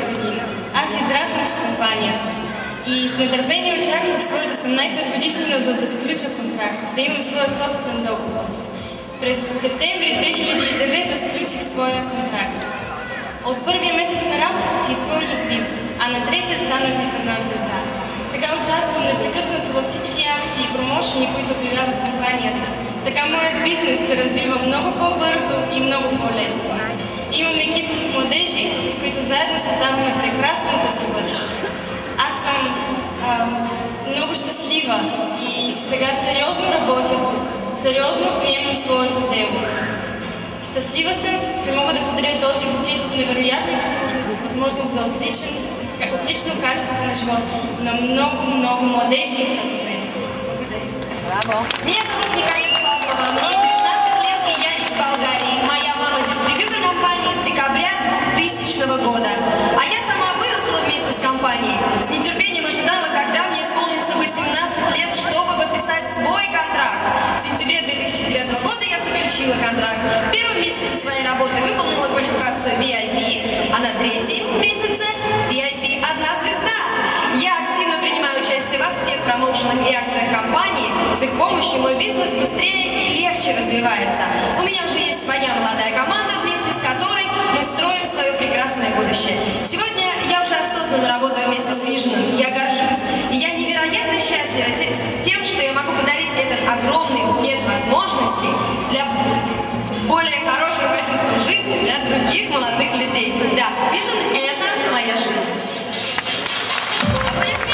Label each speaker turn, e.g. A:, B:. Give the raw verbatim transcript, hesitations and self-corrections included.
A: година. Аз израснах с компанията и с нетърпение очаквах своята осемнайсета годишнина, за да сключа контракт, да имам своя собствен договор. През септември две хиляди и девета сключих своя контракт. От първия месец на работата си изпълних ВИП, а на третия станах една звезда. Сега участвам непрекъснато във всички акции и промоушени, които обявява компанията. Така моят бизнес се развива много по-бързо и много по-лесно. Имам екип от младежи, с които заедно създаваме прекрасното си бъдеще. Аз съм а, много щастлива и сега сериозно работя тук. Сериозно приемам своето дело. Щастлива съм, че мога да подаря този букет от невероятни възможности, възможност за отличен, отлично качество на живот на много, много младежи като мен. Благодаря.
B: Браво! Меня зовут Николета Павлова, мне девятнадцать лет, и я из Болгарии. Моя мама дистрибьютор компании с декабря двухтысячного года. А я сама выросла вместе с компанией. С нетерпением ожидала, когда мне исполнится восемнадцать лет, чтобы подписать свой контракт. В сентябре две тысячи девятого года я заключила контракт. В первом месяце своей работы выполнила квалификацию ви ай пи, а на третьем месяце ви ай пи одна звезда. Я активно принимаю участие во всех промоушенах и акциях компании. С их помощью мой бизнес быстрее и легче развивается. У меня уже есть своя молодая команда, вместе с которой мы строим свое прекрасное будущее. Сегодня я уже осознанно работаю вместе с Vision. Я горжусь, и я невероятно счастлива тем, что я могу подарить этот огромный букет возможностей для более хорошего качества жизни для других молодых людей. Да, Vision — это моя жизнь. Аплодисменты.